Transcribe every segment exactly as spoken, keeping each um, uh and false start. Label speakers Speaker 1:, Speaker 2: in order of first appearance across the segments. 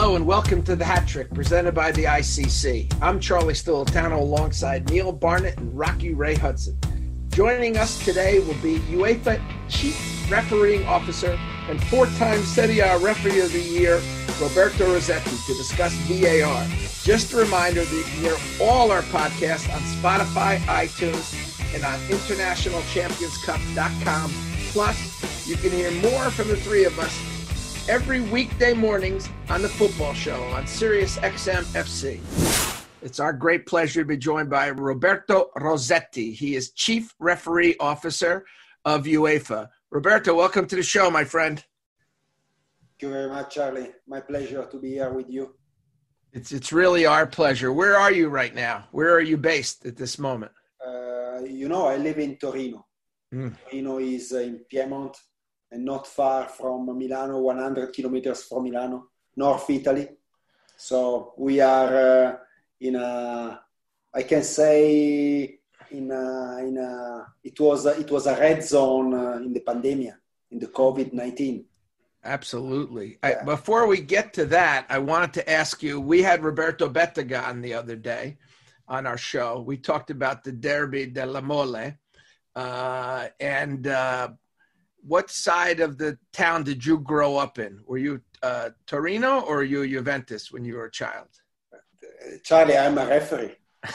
Speaker 1: Hello and welcome to The Hat Trick, presented by the I C C. I'm Charlie Stolitano alongside Neil Barnett and Rocky Ray Hudson. Joining us today will be UEFA Chief Refereeing Officer and four-time Serie A Referee of the Year, Roberto Rosetti, to discuss V A R. Just a reminder that you can hear all our podcasts on Spotify, iTunes, and on international champions cup dot com. Plus, you can hear more from the three of us every weekday mornings on the football show on Sirius X M F C. It's our great pleasure to be joined by Roberto Rosetti. He is Chief Referee Officer of UEFA. Roberto, welcome to the show, my friend.
Speaker 2: Thank you very much, Charlie. My pleasure to be here with you.
Speaker 1: It's it's really our pleasure. Where are you right now? Where are you based at this moment?
Speaker 2: Uh, you know, I live in Torino. Mm. Torino is in Piedmont and not far from Milano, one hundred kilometers from Milano, North Italy. So we are uh, in a, I can say, in a, in a, it was a, it was a red zone uh, in the pandemic, in the COVID nineteen.
Speaker 1: Absolutely. Yeah. I, before we get to that, I wanted to ask you, we had Roberto Bettega on the other day on our show. We talked about the Derby della Mole. Uh, and uh, what side of the town did you grow up in? Were you uh, Torino or were you Juventus when you were a child?
Speaker 2: Charlie, I'm a referee.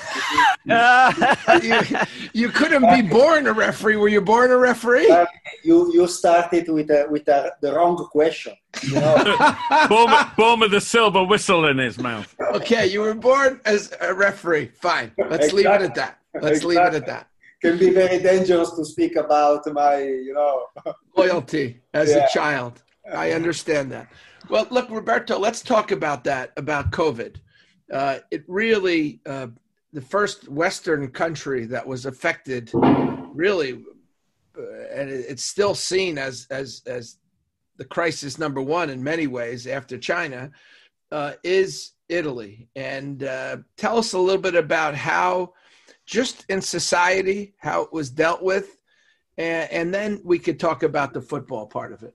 Speaker 1: you, you couldn't be born a referee. Were you born a referee?
Speaker 2: Uh, you you started with a, with a, the wrong question. You know?
Speaker 3: born, with, born with a silver whistle in his mouth.
Speaker 1: Okay, you were born as a referee. Fine. Let's exactly. leave it at that. Let's exactly. leave it at that.
Speaker 2: Can be very dangerous to speak about my, you know,
Speaker 1: loyalty as yeah. a child. I understand that. Well, look, Roberto, let's talk about that, about COVID. Uh, it really, uh, the first Western country that was affected, really, uh, and it's still seen as as as the crisis number one in many ways after China, uh, is Italy. And uh, tell us a little bit about how, just in society, how it was dealt with, and, and then we could talk about the football part of it.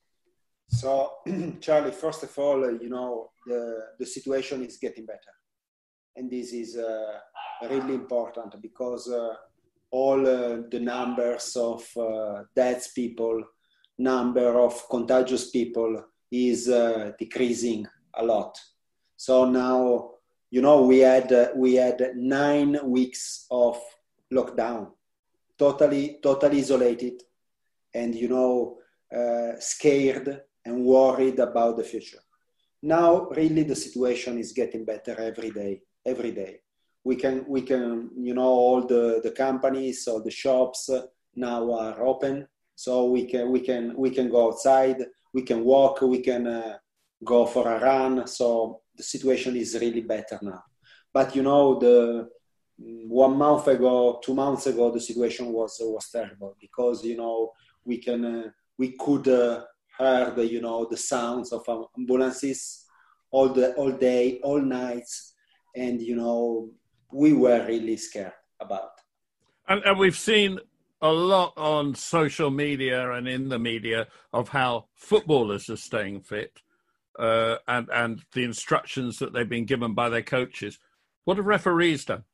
Speaker 2: So, Charlie, first of all, uh, you know, the, the situation is getting better. And this is uh, really important because uh, all uh, the numbers of uh, dead people, number of contagious people is uh, decreasing a lot. So now, you know, we had uh, we had nine weeks of lockdown, totally, totally isolated, and you know, uh, scared and worried about the future. Now, really, the situation is getting better every day. Every day, we can we can you know all the, the companies, all the shops uh, now are open, so we can we can we can go outside, we can walk, we can uh, go for a run. So the situation is really better now. But you know, the one month ago, two months ago, the situation was was terrible because you know we can uh, we could uh, hear the you know the sounds of ambulances all the all day, all nights. And, you know, we were really scared about.
Speaker 3: And, and we've seen a lot on social media and in the media of how footballers are staying fit uh, and, and the instructions that they've been given by their coaches. What have referees done?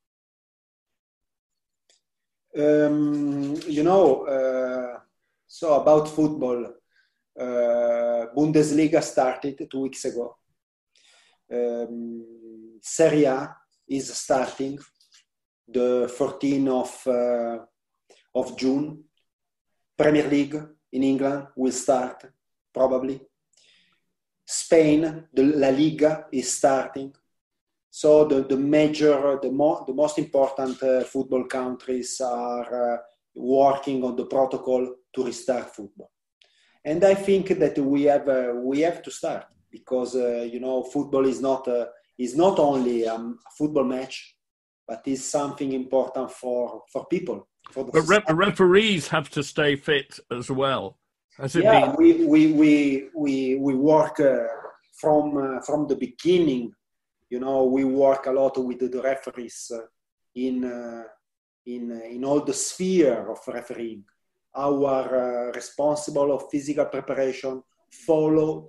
Speaker 2: Um, you know, uh, so about football, uh, Bundesliga started two weeks ago. Um, Serie A is starting the fourteenth of, uh, of June. Premier League in England will start probably. Spain, the La Liga is starting. So the, the major, the, mo- the most important uh, football countries are uh, working on the protocol to restart football. And I think that we have uh, we have to start because uh, you know football is not a is not only um, a football match, but is something important for, for people. For the
Speaker 3: but re- referees have to stay fit as well. Has it
Speaker 2: yeah,
Speaker 3: been?
Speaker 2: we we we we we work uh, from uh, from the beginning. You know, we work a lot with the referees uh, in uh, in uh, in all the sphere of refereeing. Our uh, responsible of physical preparation follow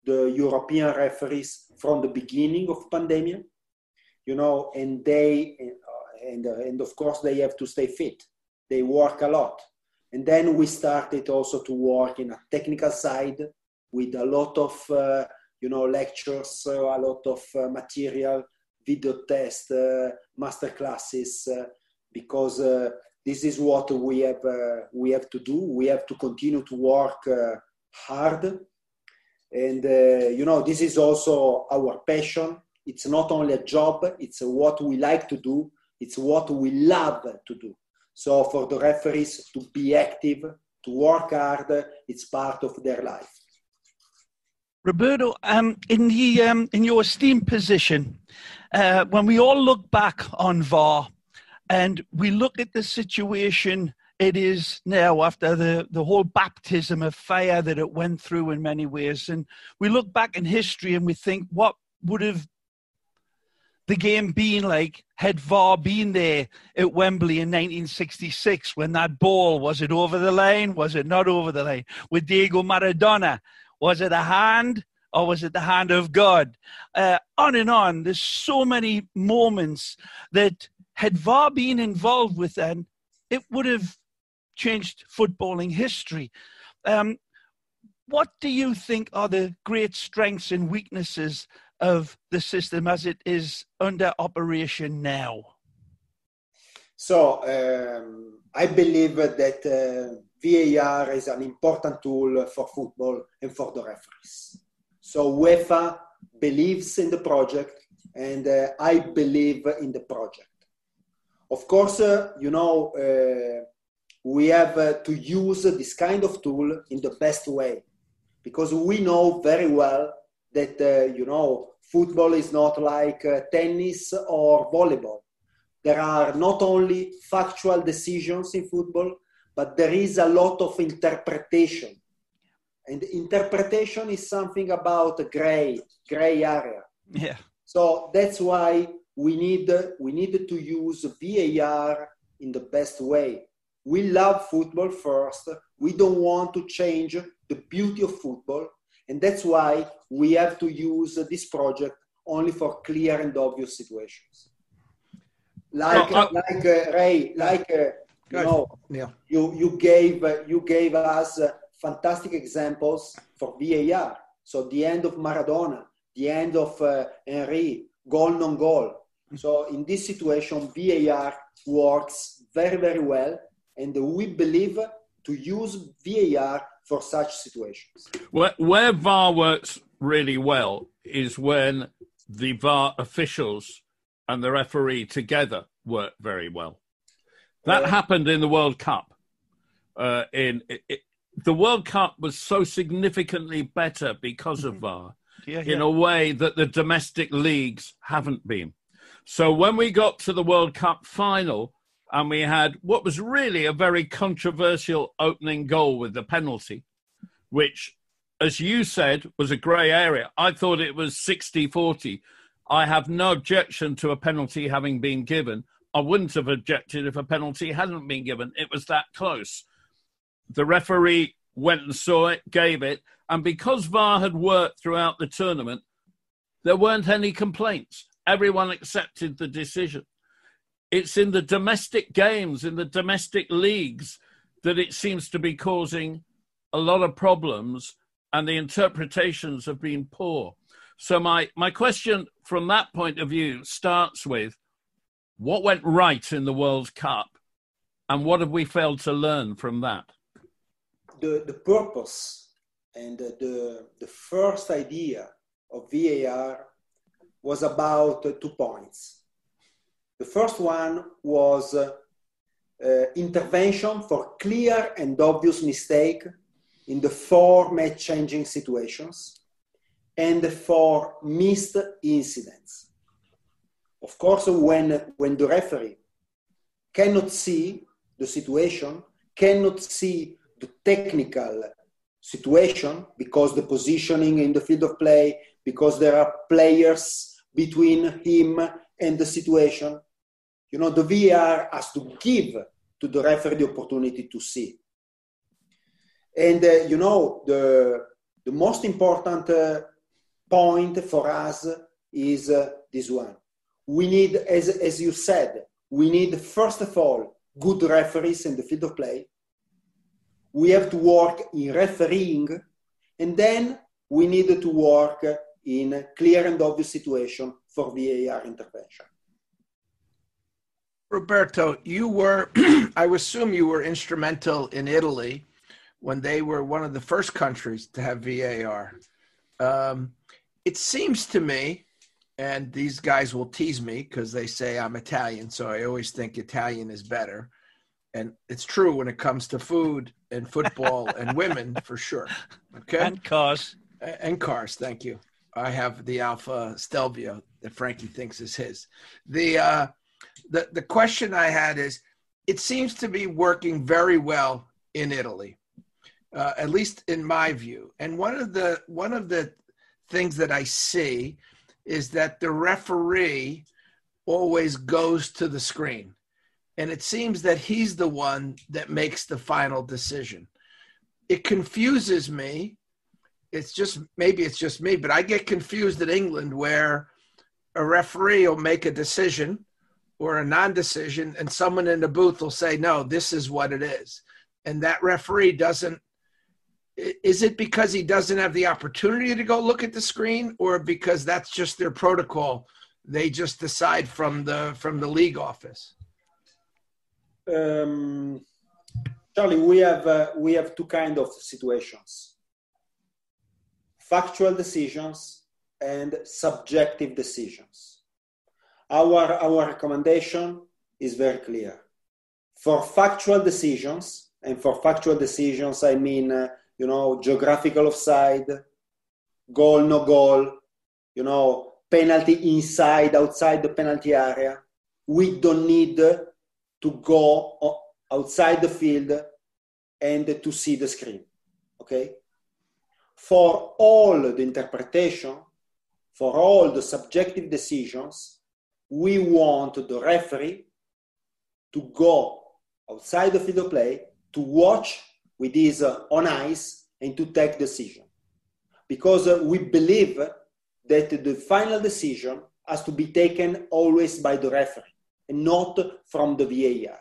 Speaker 2: the European referees from the beginning of pandemic, you know, and they, uh, and, uh, and of course they have to stay fit. They work a lot. And then we started also to work in a technical side with a lot of, uh, you know, lectures, uh, a lot of uh, material, video tests, uh, master classes, uh, because uh, this is what we have, uh, we have to do. We have to continue to work uh, hard. And, uh, you know, this is also our passion. It's not only a job, it's what we like to do. It's what we love to do. So for the referees to be active, to work hard, it's part of their life.
Speaker 4: Roberto, um, in, the, um, in your esteemed position, uh, when we all look back on V A R and we look at the situation it is now after the, the whole baptism of fire that it went through in many ways, and we look back in history and we think, what would have the game been like had V A R been there at Wembley in nineteen sixty-six when that ball, was it over the line? Was it not over the line? With Diego Maradona, was it a hand or was it the hand of God? Uh, on and on. There's so many moments that had V A R been involved with then, it would have changed footballing history. Um, what do you think are the great strengths and weaknesses of the system as it is under operation now?
Speaker 2: So um, I believe that uh, V A R is an important tool for football and for the referees. So UEFA believes in the project, and uh, I believe in the project. Of course, uh, you know, uh, we have uh, to use this kind of tool in the best way, because we know very well that, uh, you know, football is not like uh, tennis or volleyball. There are not only factual decisions in football, but there is a lot of interpretation. And interpretation is something about a gray, gray area.
Speaker 4: Yeah.
Speaker 2: So that's why we need, we need to use V A R in the best way. We love football first. We don't want to change the beauty of football. And that's why we have to use this project only for clear and obvious situations. Like,
Speaker 3: well, I,
Speaker 2: like uh, Ray, like, uh, you know,
Speaker 1: yeah.
Speaker 2: you, you, gave, uh, you gave us uh, fantastic examples for V A R. So the end of Maradona, the end of uh, Henry, goal, non-goal. So in this situation, V A R works very, very well. And we believe to use V A R for such situations.
Speaker 3: Where, where V A R works really well is when the V A R officials and the referee together work very well. That uh, happened in the World Cup. Uh, in it, it, the World Cup was so significantly better because of V A R
Speaker 4: yeah, yeah.
Speaker 3: in a way that the domestic leagues haven't been. So when we got to the World Cup final, and we had what was really a very controversial opening goal with the penalty, which, as you said, was a grey area. I thought it was sixty forty. I have no objection to a penalty having been given. I wouldn't have objected if a penalty hadn't been given. It was that close. The referee went and saw it, gave it, and because V A R had worked throughout the tournament, there weren't any complaints. Everyone accepted the decision. It's in the domestic games, in the domestic leagues, that it seems to be causing a lot of problems, and the interpretations have been poor. So my, my question from that point of view starts with, what went right in the World Cup, and what have we failed to learn from that?
Speaker 2: The, the purpose and the, the, the first idea of V A R was about uh, two points. The first one was uh, uh, intervention for clear and obvious mistake in the four match-changing situations and for missed incidents. Of course, when, when the referee cannot see the situation, cannot see the technical situation because the positioning in the field of play, because there are players between him and the situation, you know, the V A R has to give to the referee the opportunity to see. And, uh, you know, the, the most important uh, point for us is uh, this one. We need, as, as you said, we need, first of all, good referees in the field of play. We have to work in refereeing, and then we need to work in clear and obvious situation for V A R intervention.
Speaker 1: Roberto, you were, I assume you were instrumental in Italy when they were one of the first countries to have V A R. Um, it seems to me, and these guys will tease me because they say I'm Italian, so I always think Italian is better. And it's true when it comes to food and football and women, for sure. Okay.
Speaker 4: And cars.
Speaker 1: And cars, thank you. I have the Alfa Stelvio that Frankie thinks is his. The, uh, the, the question I had is, it seems to be working very well in Italy, uh, at least in my view. And one of the one of the things that I see is that the referee always goes to the screen. And it seems that he's the one that makes the final decision. It confuses me. It's just, maybe it's just me, but I get confused in England where a referee will make a decision or a non-decision and someone in the booth will say, no, this is what it is. And that referee doesn't, is it because he doesn't have the opportunity to go look at the screen, or because that's just their protocol? They just decide from the, from the league office.
Speaker 2: Um, Charlie, we have uh, we have two kind of situations: factual decisions and subjective decisions. Our our recommendation is very clear. For factual decisions, and for factual decisions, I mean, uh, you know, geographical offside, goal, no goal, you know, penalty inside, outside the penalty area. We don't need uh, to go outside the field and to see the screen, okay? For all the interpretation, for all the subjective decisions, we want the referee to go outside the field of play, to watch with his uh, own eyes and to take decision. Because uh, we believe that the final decision has to be taken always by the referee and not from the V A R.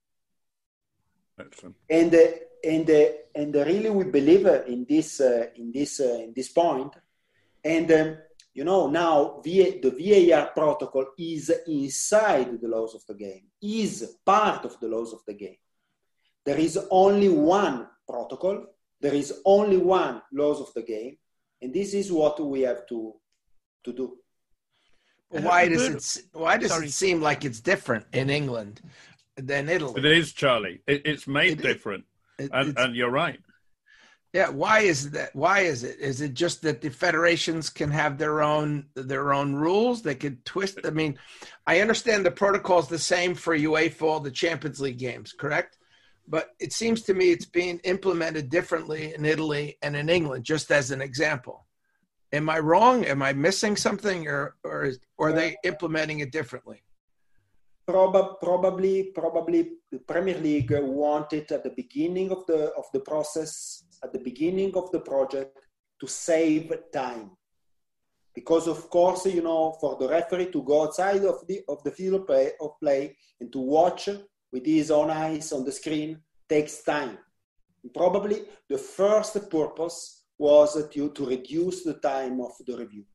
Speaker 3: Excellent.
Speaker 2: And uh, and uh, and really we believe in this uh, in this uh, in this point. And um, you know, now v A, the V A R protocol is inside the laws of the game, is part of the laws of the game. There is only one protocol, there is only one laws of the game, and this is what we have to to do.
Speaker 1: Why does it why does
Speaker 4: Sorry.
Speaker 1: it seem like it's different in England than Italy?
Speaker 3: It is, Charlie. It, it's made
Speaker 1: It-
Speaker 3: different,
Speaker 1: It-
Speaker 3: and,
Speaker 1: it's-
Speaker 3: and you're right.
Speaker 1: yeah, why is that? Why is it? Is it just that the federations can have their own their own rules? They could twist. I mean, I understand the protocol is the same for UEFA, all the Champions League games, correct? But it seems to me it's being implemented differently in Italy and in England, just as an example. Am I wrong? Am I missing something, or or, is, or are they implementing it differently?
Speaker 2: Prob- probably, probably the Premier League wanted at the beginning of the of the process, at the beginning of the project, to save time, because of course, you know, for the referee to go outside of the of the field of play, of play and to watch with his own eyes on the screen takes time. Probably the first purpose was to, to reduce the time of the review.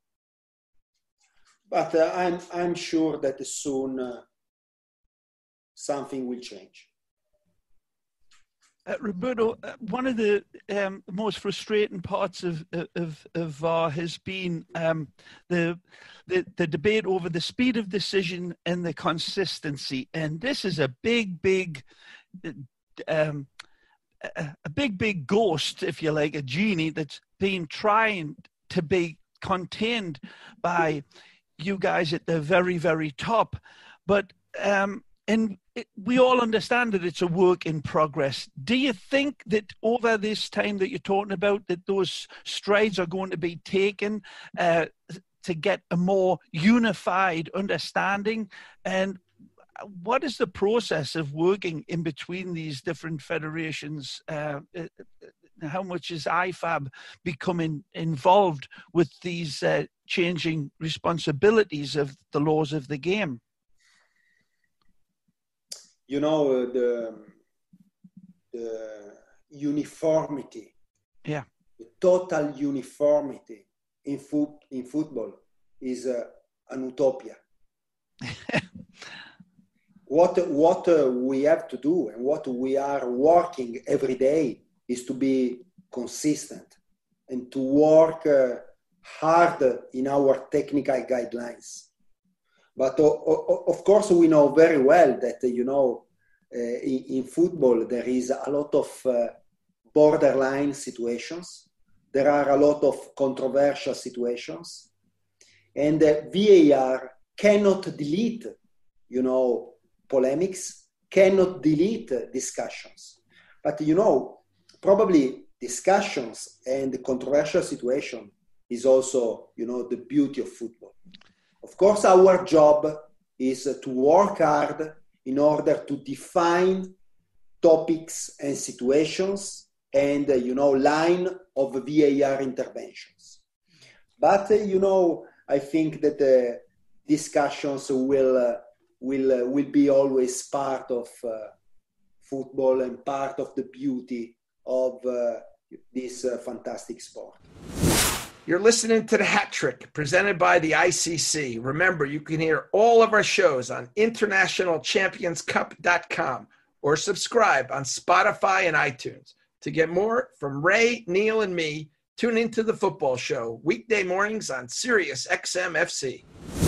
Speaker 2: But uh, I'm I'm sure that soon uh, something will change.
Speaker 4: Uh, Roberto, uh, one of the um, most frustrating parts of of, of V A R has been um, the, the the debate over the speed of decision and the consistency, and this is a big, big, um, a, a big, big ghost, if you like, a genie that's been trying to be contained by you guys at the very, very top, but um, and it, we all understand that it's a work in progress. Do you think that over this time that you're talking about, that those strides are going to be taken uh, to get a more unified understanding? And what is the process of working in between these different federations uh, How much is I F A B becoming involved with these uh, changing responsibilities of the laws of the game?
Speaker 2: You know, uh, the, the uniformity,
Speaker 4: yeah,
Speaker 2: the total uniformity in, foot, in football is uh, an utopia. What, what uh, we have to do and what we are working every day is to be consistent and to work uh, hard in our technical guidelines. But uh, of course, we know very well that, uh, you know, uh, in, in football, there is a lot of uh, borderline situations. There are a lot of controversial situations. And uh, V A R cannot delete, you know, polemics, cannot delete uh, discussions. But, you know, probably discussions and controversial situation is also, you know, the beauty of football. Of course, our job is to work hard in order to define topics and situations and, uh, you know, line of V A R interventions. But, uh, you know, I think that the uh, discussions will, uh, will, uh, will be always part of uh, football and part of the beauty of uh, this uh, fantastic sport.
Speaker 1: You're listening to The Hat Trick, presented by the I C C. Remember, you can hear all of our shows on international champions cup dot com or subscribe on Spotify and iTunes. To get more from Ray, Neil, and me, tune into The Football Show, weekday mornings on Sirius X M F C.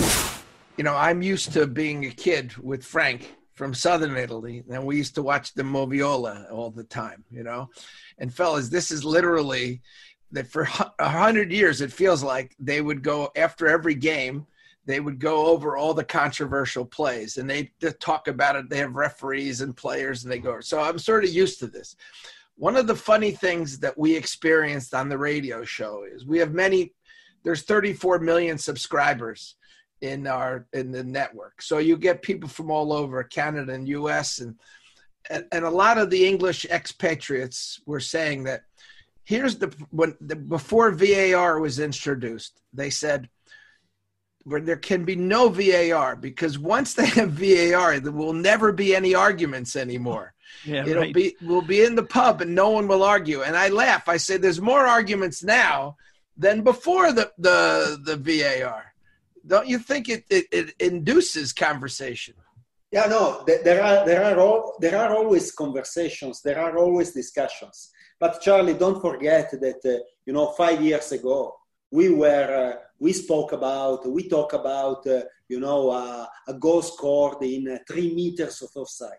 Speaker 1: You know, I'm used to being a kid with Frank from Southern Italy, and we used to watch the Moviola all the time, you know. And fellas, this is literally that for a hundred years, it feels like they would go after every game, they would go over all the controversial plays and they, they talk about it. They have referees and players and they go. So I'm sort of used to this. One of the funny things that we experienced on the radio show is we have many, there's thirty-four million subscribers in our, in the network. So you get people from all over Canada and U S and, and, and a lot of the English expatriates were saying that here's the, when the, before V A R was introduced, they said, where there can be no V A R because once they have V A R, there will never be any arguments anymore.
Speaker 4: Yeah,
Speaker 1: It'll
Speaker 4: right.
Speaker 1: be, we'll be in the pub and no one will argue. And I laugh. I say, there's more arguments now than before the, the, the V A R. Don't you think it, it, it induces conversation?
Speaker 2: Yeah, no, there are, there are all, there are always conversations. There are always discussions. But Charlie, don't forget that, uh, you know, five years ago, we were, uh, we spoke about, we talk about, uh, you know, uh, a goal scored in uh, three meters of offside.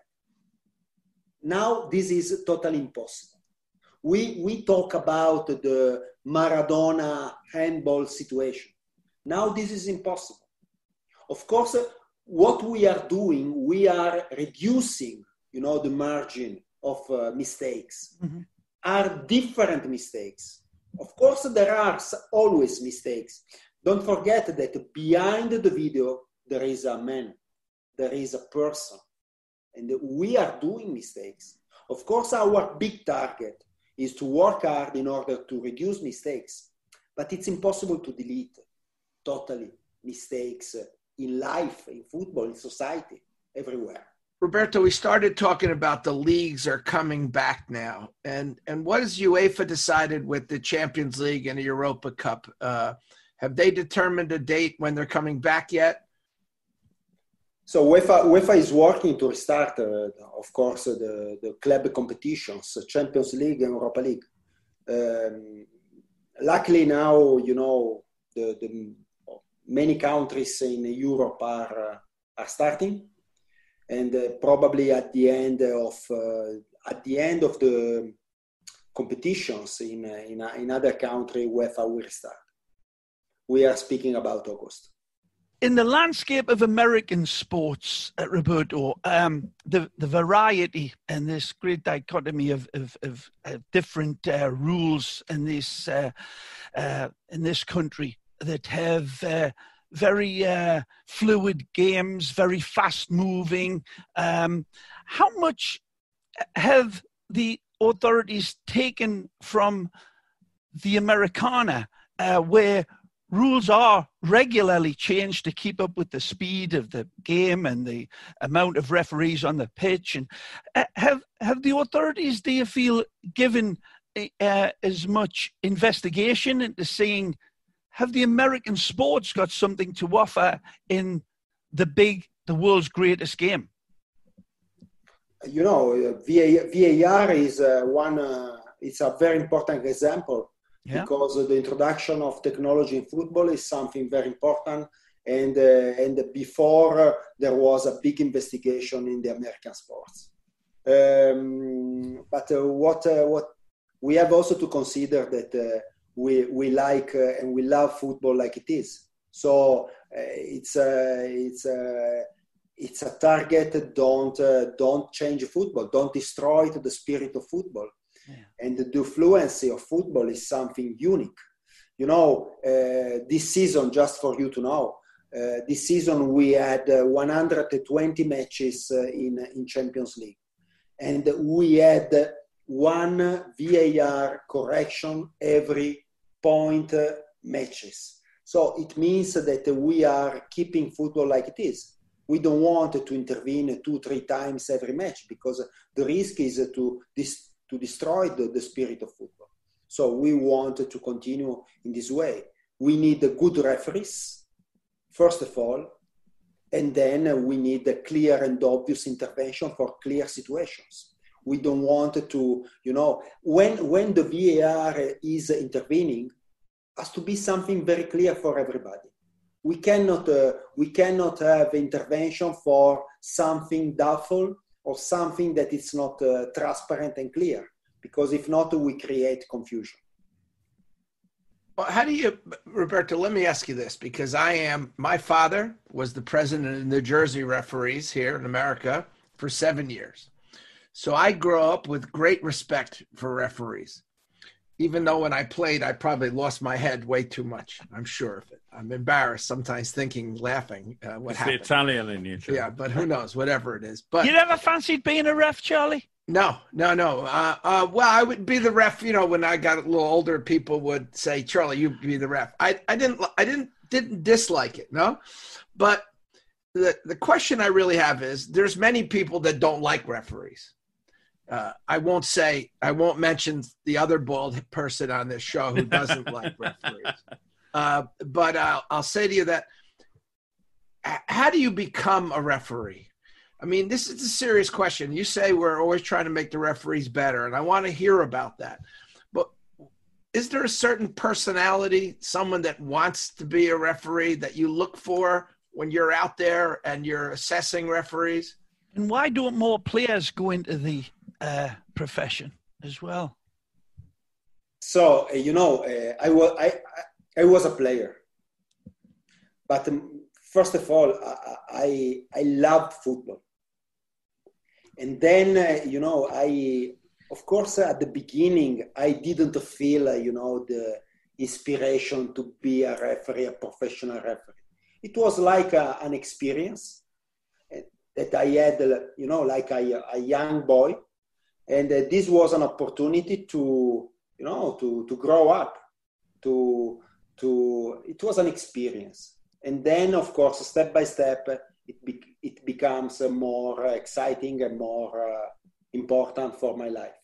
Speaker 2: Now, this is totally impossible. We, we talk about the Maradona handball situation. Now, this is impossible. Of course, uh, what we are doing, we are reducing, you know, the margin of uh, mistakes. Mm-hmm. Are different mistakes. Of course, there are always mistakes. Don't forget that behind the video, there is a man, there is a person, and we are doing mistakes. Of course, our big target is to work hard in order to reduce mistakes, but it's impossible to delete totally mistakes in life, in football, in society, everywhere.
Speaker 1: Roberto, we started talking about the leagues are coming back now. And and what has UEFA decided with the Champions League and the Europa Cup? Uh, have they determined a date when they're coming back yet?
Speaker 2: So UEFA, UEFA is working to restart, uh, of course, uh, the, the club competitions, Champions League and Europa League. Um, luckily now, you know, the, the many countries in Europe are, uh, are starting. And uh, probably at the end of uh, at the end of the competitions in uh, in, in other countries, UEFA will start. We are speaking about August.
Speaker 4: In the landscape of American sports, uh, Roberto, um, the the variety and this great dichotomy of of, of, of different uh, rules in this uh, uh, in this country that have. Uh, very uh, fluid games, very fast moving. Um, how much have the authorities taken from the Americana, uh, where rules are regularly changed to keep up with the speed of the game and the amount of referees on the pitch? And uh, have have the authorities, do you feel, given uh, as much investigation into seeing, have the American sports got something to offer in the big, the world's greatest game?
Speaker 2: You know, V A R is uh, one, uh, it's a very important example. Yeah. Because the introduction of technology in football is something very important. And, uh, and before uh, there was a big investigation in the American sports. Um, but uh, what, uh, what we have also to consider that uh, we, we like uh, and we love football like it is. So uh, it's, uh, it's, uh, it's a target, don't, uh, don't change football, don't destroy the spirit of football. Yeah. And the fluency of football is something unique. You know, uh, this season, just for you to know, uh, this season we had uh, one hundred twenty matches uh, in, in Champions League. And we had one V A R correction every point uh, matches. So it means that we are keeping football like it is. We don't want to intervene two, three times every match because the risk is to dis- to destroy the, the spirit of football. So we want to continue in this way. We need good referees, first of all, and then we need a clear and obvious intervention for clear situations. We don't want to, you know, when, when the V A R is intervening, has to be something very clear for everybody. We cannot, uh, we cannot have intervention for something doubtful or something that is not uh, transparent and clear, because if not, we create confusion.
Speaker 1: Well, how do you, Roberto, let me ask you this, because I am, my father was the president of New Jersey referees here in America for seven years. So I grew up with great respect for referees. Even though when I played, I probably lost my head way too much. I'm sure of it. I'm embarrassed sometimes thinking, laughing, uh, what
Speaker 3: it's
Speaker 1: happened.
Speaker 3: The Italian in you, Charlie.
Speaker 1: Yeah, but who knows, whatever it is. But
Speaker 4: you never fancied being a ref, Charlie?
Speaker 1: No, no, no. Uh, uh, well, I would be the ref. You know, when I got a little older, people would say, "Charlie, you be the ref." I, I didn't, I didn't, didn't dislike it. No, but the the question I really have is, there's many people that don't like referees. Uh, I won't say, I won't mention the other bald person on this show who doesn't like referees. Uh, but uh, I'll say to you that, how do you become a referee? I mean, this is a serious question. You say we're always trying to make the referees better, and I want to hear about that. But is there a certain personality, someone that wants to be a referee that you look for when you're out there and you're assessing referees?
Speaker 4: And why don't more players go into the uh, profession as well?
Speaker 2: So, uh, you know, uh, I, was, I, I was a player. But um, first of all, I, I, I loved football. And then, uh, you know, I, of course, uh, at the beginning, I didn't feel, uh, you know, the inspiration to be a referee, a professional referee. It was like a, an experience that I had, you know, like a, a young boy. And uh, this was an opportunity to, you know, to, to grow up, to, to, it was an experience. And then, of course, step by step, it, be, it becomes uh, more exciting and more uh, important for my life.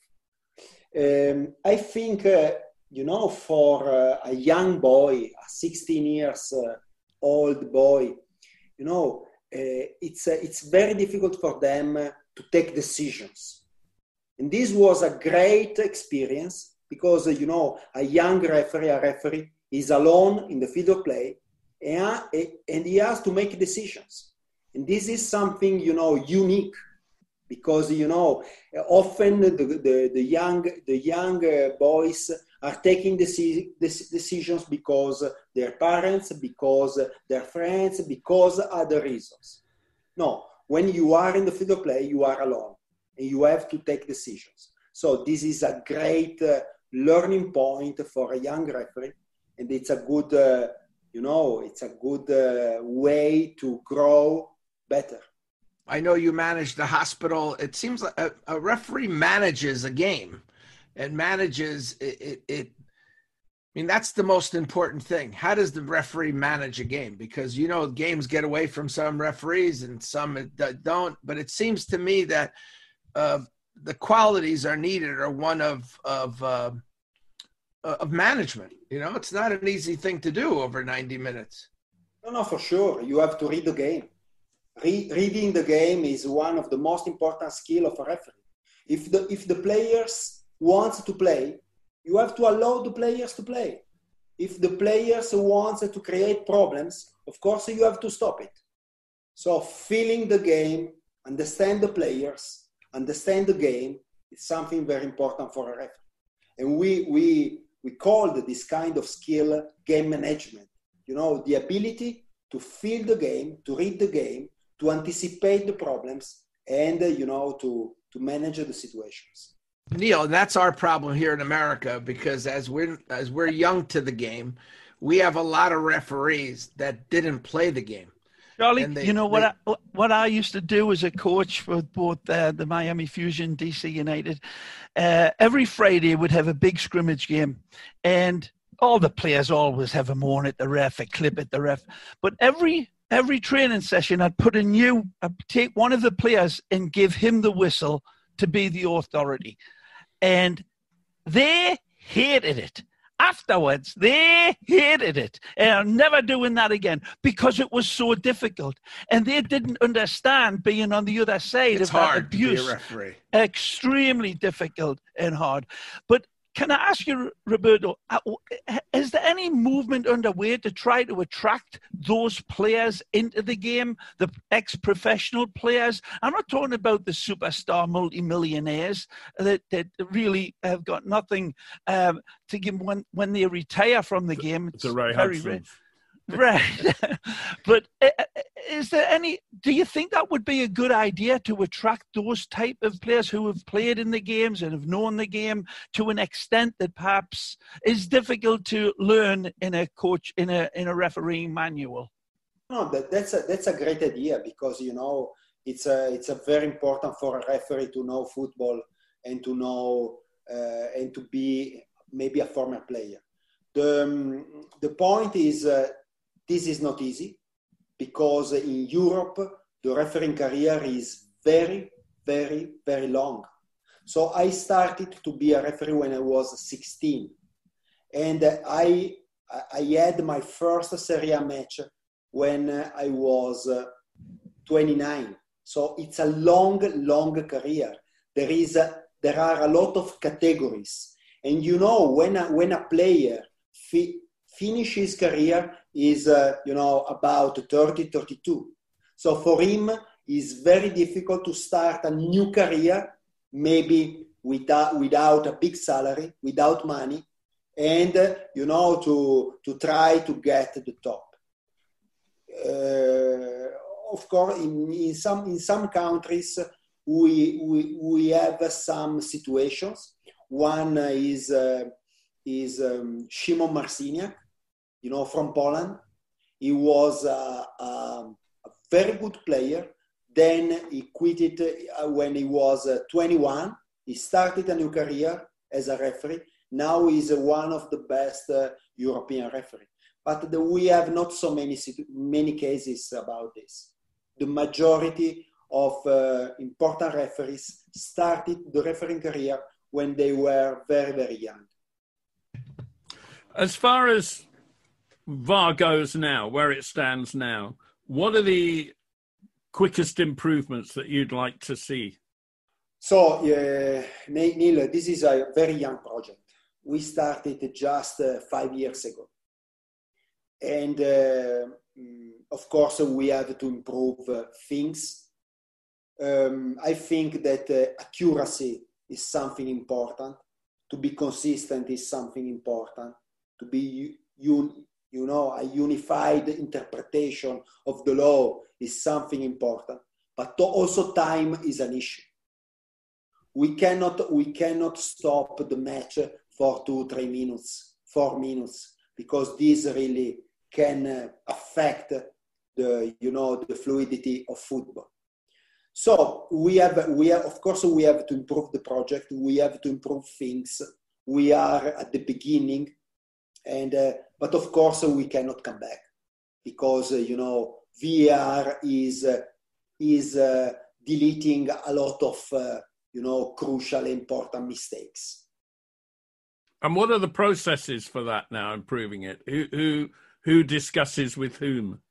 Speaker 2: Um, I think, uh, you know, for uh, a young boy, a sixteen years uh, old boy, you know, uh, it's, uh, it's very difficult for them uh, to take decisions. And this was a great experience because, uh, you know, a young referee, a referee is alone in the field of play and, and he has to make decisions. And this is something, you know, unique because, you know, often the, the, the young, the young uh, boys are taking deci- decisions because their parents, because their friends, because other reasons. No, when you are in the field of play, you are alone and you have to take decisions. So this is a great uh, learning point for a young referee, and it's a good, uh, you know, it's a good uh, way to grow better.
Speaker 1: I know you manage the hospital. It seems like a, a referee manages a game. and manages it, it, it. I mean, that's the most important thing. How does the referee manage a game? Because, you know, games get away from some referees and some don't. But it seems to me that uh, the qualities are needed are one of of uh, of management. You know, it's not an easy thing to do over ninety minutes.
Speaker 2: No, no, for sure. You have to read the game. Re- reading the game is one of the most important skills of a referee. If the if the players want to play, you have to allow the players to play. If the players want to create problems, of course you have to stop it. So feeling the game, understand the players, understand the game is something very important for a referee. And we we we called this kind of skill game management. You know, the ability to feel the game, to read the game, to anticipate the problems, and, uh, you know, to, to manage the situations.
Speaker 1: Neil, that's our problem here in America, because as we're as we're young to the game, we have a lot of referees that didn't play the game.
Speaker 4: Charlie,
Speaker 1: they,
Speaker 4: you know
Speaker 1: they,
Speaker 4: what I, what I used to do as a coach for both uh, the Miami Fusion, D C United. Uh, every Friday would have a big scrimmage game, and all the players always have a moan at the ref, a clip at the ref. But every every training session, I'd put a new, I'd take one of the players and give him the whistle to be the authority. And they hated it. Afterwards, they hated it. And I'm never doing that again because it was so difficult. And they didn't understand being on the other side
Speaker 1: it's
Speaker 4: of that
Speaker 1: hard
Speaker 4: abuse.
Speaker 1: To be a referee.
Speaker 4: Extremely difficult and hard. But can I ask you, Roberto, is there any movement underway to try to attract those players into the game, the ex-professional players? I'm not talking about the superstar multimillionaires that, that really have got nothing um, to give when, when they retire from the game.
Speaker 3: It's a Ray
Speaker 4: very
Speaker 3: Hudson.
Speaker 4: rare. Right. But is there any, do you think that would be a good idea to attract those type of players who have played in the games and have known the game to an extent that perhaps is difficult to learn in a coach, in a, in a refereeing manual?
Speaker 2: No, that, that's a, that's a great idea because, you know, it's a, it's a very important for a referee to know football and to know, uh, and to be maybe a former player. The, um, the point is, uh, this is not easy because in Europe, the refereeing career is very, very, very long. So I started to be a referee when I was sixteen. And I, I had my first Serie A match when I was twenty-nine. So it's a long, long career. There is a, there are a lot of categories. And you know, when a, when a player fi- finish his career is, uh, you know, about thirty, thirty-two. So for him, it's very difficult to start a new career, maybe without, without a big salary, without money, and, uh, you know, to, to try to get to the top. Uh, of course, in, in, some, in some countries, we, we, we have some situations. One is, uh, is um, Szymon Marciniak, you know, from Poland. He was uh, um, a very good player. Then he quit it uh, when he was uh, twenty-one. He started a new career as a referee. Now he's uh, one of the best uh, European referees. But the, we have not so many, many cases about this. The majority of uh, important referees started the refereeing career when they were very, very young.
Speaker 3: As far as V A R goes now, where it stands now, what are the quickest improvements that you'd like to see?
Speaker 2: So, uh, Neil, this is a very young project. We started just uh, five years ago. And uh, of course, we have to improve uh, things. Um, I think that uh, accuracy is something important. To be consistent is something important. To be un- you know, a unified interpretation of the law is something important, but also time is an issue. We cannot, we cannot stop the match for two, three minutes, four minutes, because this really can affect the, you know, the fluidity of football. So we have, we have, of course, we have to improve the project. We have to improve things. We are at the beginning, and uh, but of course we cannot come back because uh, you know V A R is uh, is uh, deleting a lot of uh, you know crucial, important mistakes.
Speaker 3: And what are the processes for that now? Improving it. Who who who discusses with whom?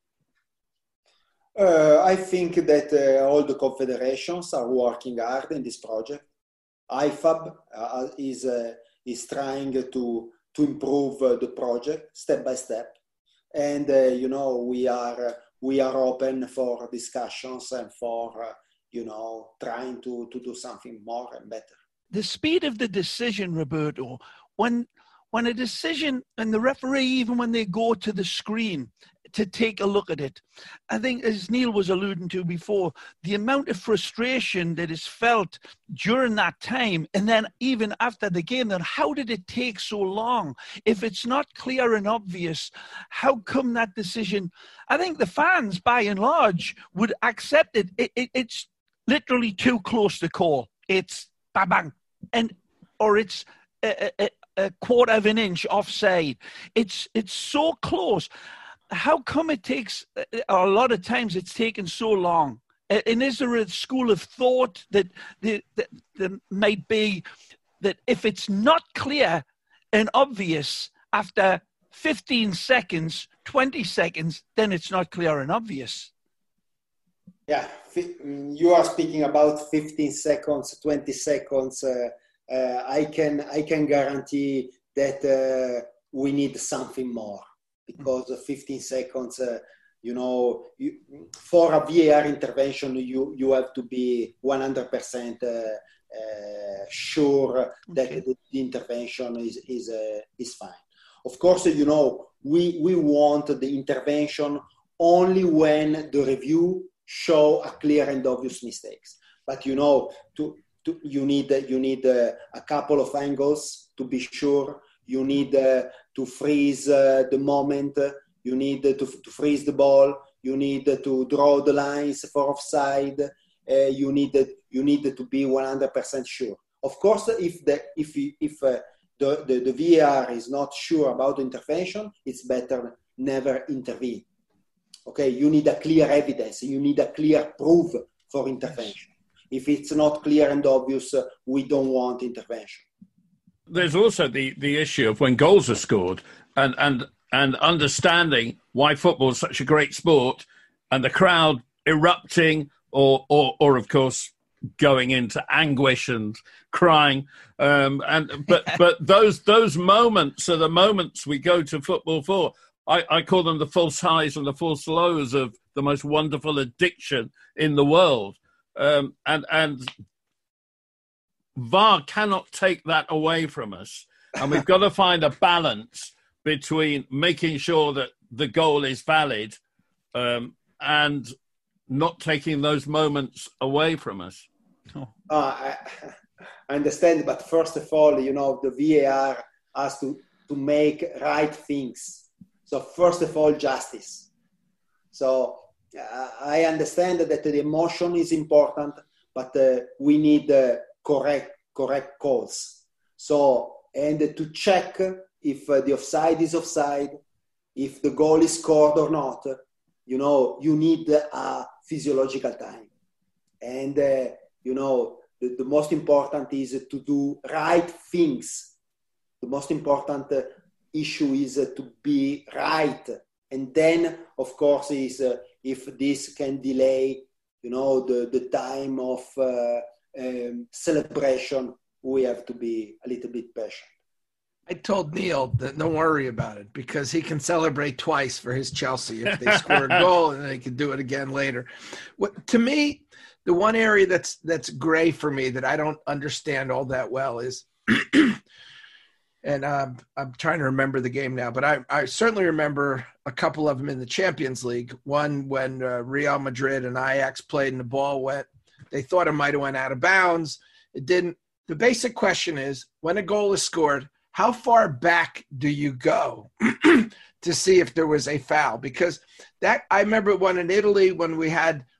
Speaker 2: Uh, I think that uh, all the confederations are working hard in this project. I F A B uh, is uh, is trying to to improve uh, the project step by step, and uh, you know we are uh, we are open for discussions and for uh, you know trying to to do something more and better.
Speaker 4: The speed of the decision, Roberto, when when a decision and the referee, even when they go to the screen to take a look at it, I think, as Neil was alluding to before, the amount of frustration that is felt during that time, and then even after the game, then how did it take so long? If it's not clear and obvious, how come that decision? I think the fans, by and large, would accept it. it, it it's literally too close to call. It's bang, bang, and or it's a, a, a quarter of an inch offside. It's it's so close. How come it takes, a lot of times it's taken so long? And is there a school of thought that there might be that if it's not clear and obvious after fifteen seconds, twenty seconds, then it's not clear and obvious?
Speaker 2: Yeah, you are speaking about fifteen seconds, twenty seconds. Uh, uh, I can I can guarantee that uh, we need something more. Because fifteen seconds, uh, you know, you, for a V A R intervention, you, you have to be one hundred percent uh, uh, sure that okay. the, the intervention is is uh, is fine. Of course, you know, we we want the intervention only when the review show a clear and obvious mistakes. But you know, to, to you need you need uh, a couple of angles to be sure. You need uh, to freeze uh, the moment. You need uh, to, to freeze the ball. You need uh, to draw the lines for offside. Uh, you need uh, you need to be one hundred percent sure. Of course, if the if if uh, the, the the V A R is not sure about the intervention, it's better never intervene. Okay, you need a clear evidence. You need a clear proof for intervention. If it's not clear and obvious, uh, we don't want intervention.
Speaker 3: There's also the, the issue of when goals are scored and, and, and understanding why football is such a great sport and the crowd erupting or, or, or of course, going into anguish and crying. Um, and but but those those moments are the moments we go to football for. I, I call them the false highs and the false lows of the most wonderful addiction in the world. Um, and and V A R cannot take that away from us. And we've got to find a balance between making sure that the goal is valid um, and not taking those moments away from us.
Speaker 2: Oh. Uh, I, I understand, but first of all, you know, the V A R has to, to make right things. So first of all, justice. So uh, I understand that the emotion is important, but uh, we need uh, correct correct calls. So, and to check if uh, the offside is offside, if the goal is scored or not, you know, you need a physiological time. And, uh, you know, the, the most important is to do right things. The most important uh, issue is uh, to be right. And then, of course, is uh, if this can delay, you know, the, the time of uh, um, celebration, we have to be a little bit patient.
Speaker 1: I told Neil that don't worry about it because he can celebrate twice for his Chelsea if they score a goal, and they can do it again later. What, to me, the one area that's that's gray for me that I don't understand all that well is, and um, I'm trying to remember the game now, but I, I certainly remember a couple of them in the Champions League. One when uh, Real Madrid and Ajax played and the ball went. They thought it might have went out of bounds. It didn't. The basic question is, when a goal is scored, how far back do you go to see if there was a foul? Because that I remember when in Italy, when we had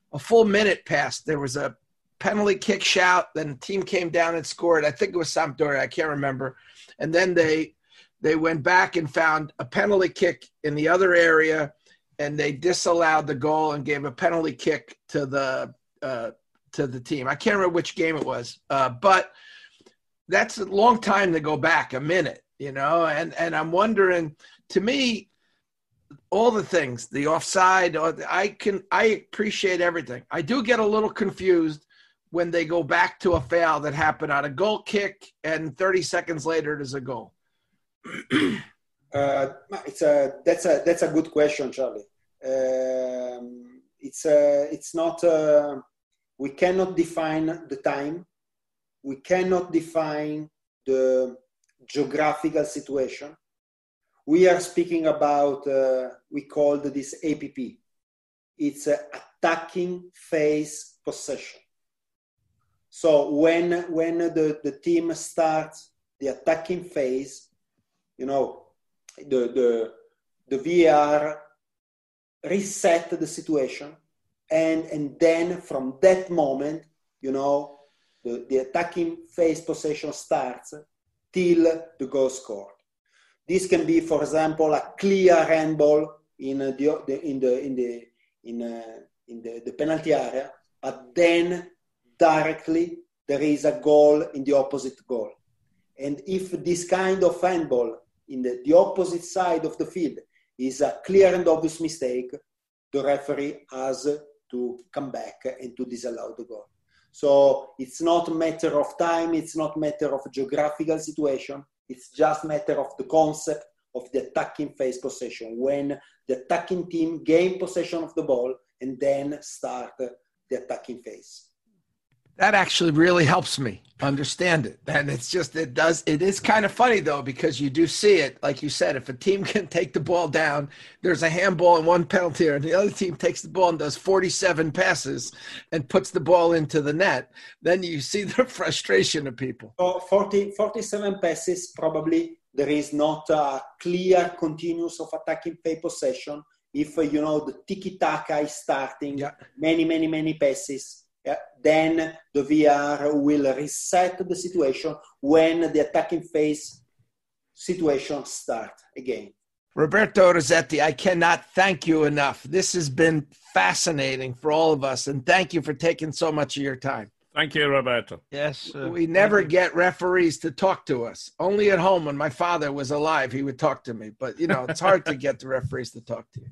Speaker 1: a full minute passed. There was a penalty kick shout. Then the team came down and scored. I think it was Sampdoria. I can't remember. And then they they went back and found a penalty kick in the other area, and they disallowed the goal and gave a penalty kick to the uh, to the team. I can't remember which game it was, uh, but that's a long time to go back, a minute, you know. And and I'm wondering, to me, all the things, the offside, I can I appreciate everything. I do get a little confused when they go back to a foul that happened on a goal kick, and thirty seconds later there's a goal.
Speaker 2: uh, it's a that's a that's a good question, Charlie. Um, it's a, it's not. A, we cannot define the time. We cannot define the geographical situation. We are speaking about. Uh, we called this A P P. It's a attacking phase possession. So when when the, the team starts the attacking phase, you know, the the the V A R reset the situation, and and then from that moment, you know, the, the attacking phase possession starts till the goal scored. This can be, for example, a clear handball in the, the in the in the in uh, in the, the penalty area, but then directly there is a goal in the opposite goal. And if this kind of handball in the, the opposite side of the field is a clear and obvious mistake, the referee has to come back and to disallow the goal. So it's not a matter of time, it's not a matter of geographical situation, it's just a matter of the concept of the attacking phase possession, when the attacking team gain possession of the ball and then start the attacking phase.
Speaker 1: That actually really helps me understand it. And it's just, it does, it is kind of funny though, because you do see it, like you said, if a team can take the ball down, there's a handball and one penalty, and the other team takes the ball and does forty-seven passes and puts the ball into the net, then you see the frustration of people.
Speaker 2: So forty, forty-seven passes, probably there is not a clear continuous of attacking phase possession. If, uh, you know, the tiki-taka is starting, yeah. many, many, many passes, Uh, then the V A R will reset the situation when the attacking phase situation starts again.
Speaker 1: Roberto Rosetti, I cannot thank you enough. This has been fascinating for all of us, and thank you for taking so much of your time.
Speaker 3: Thank you, Roberto.
Speaker 4: Yes. Uh,
Speaker 1: we never get referees to talk to us. Only at home when my father was alive, he would talk to me. But, you know, it's hard to get the referees to talk to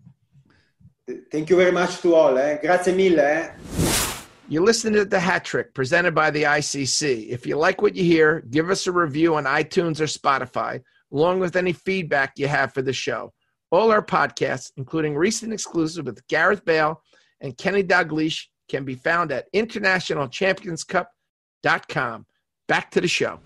Speaker 1: you.
Speaker 2: Thank you very much to all. Eh? Grazie mille. Eh?
Speaker 1: You're listening to The Hat Trick, presented by the I C C. If you like what you hear, give us a review on iTunes or Spotify, along with any feedback you have for the show. All our podcasts, including recent exclusive with Gareth Bale and Kenny Dalglish, can be found at international champions cup dot com. Back to the show.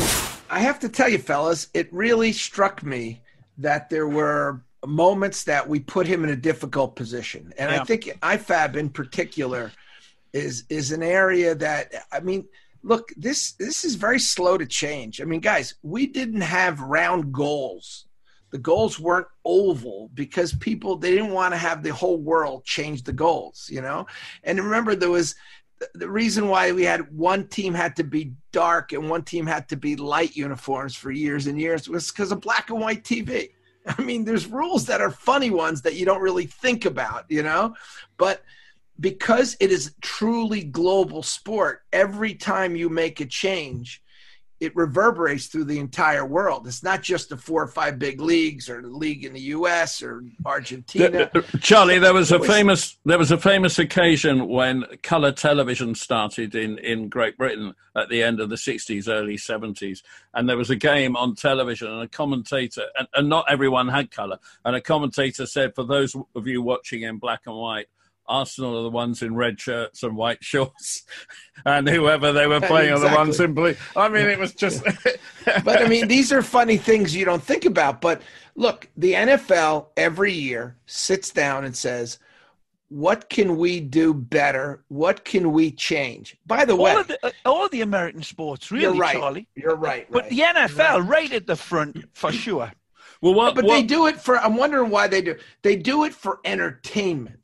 Speaker 1: I have to tell you, fellas, it really struck me that there were moments that we put him in a difficult position. And yeah. I think I F A B in particular is is an area that, I mean, look, this this is very slow to change. I mean, guys, we didn't have round goals. The goals weren't oval because people, they didn't want to have the whole world change the goals, you know? And remember, there was the reason why we had one team had to be dark and one team had to be light uniforms for years and years was because of black and white T V. I mean, there's rules that are funny ones that you don't really think about, you know? But because it is truly global sport, every time you make a change, it reverberates through the entire world. It's not just the four or five big leagues or the league in the U S or Argentina.
Speaker 3: Charlie, there was a famous there was a famous occasion when colour television started in, in Great Britain at the end of the sixties, early seventies. And there was a game on television and a commentator, and, and not everyone had colour, and a commentator said, for those of you watching in black and white, Arsenal are the ones in red shirts and white shorts, and whoever they were playing exactly. are the ones in blue. I mean, it was just...
Speaker 1: But, I mean, these are funny things you don't think about. But, look, the N F L every year sits down and says, what can we do better? What can we change? By the
Speaker 4: all
Speaker 1: way...
Speaker 4: Of the, uh, all of the American sports, really,
Speaker 1: you're right.
Speaker 4: Charlie.
Speaker 1: You're right.
Speaker 4: But
Speaker 1: right.
Speaker 4: the N F L
Speaker 1: right.
Speaker 4: right at the front, for sure.
Speaker 3: Well, what,
Speaker 1: But
Speaker 3: what,
Speaker 1: they do it for... I'm wondering why they do They do it for entertainment.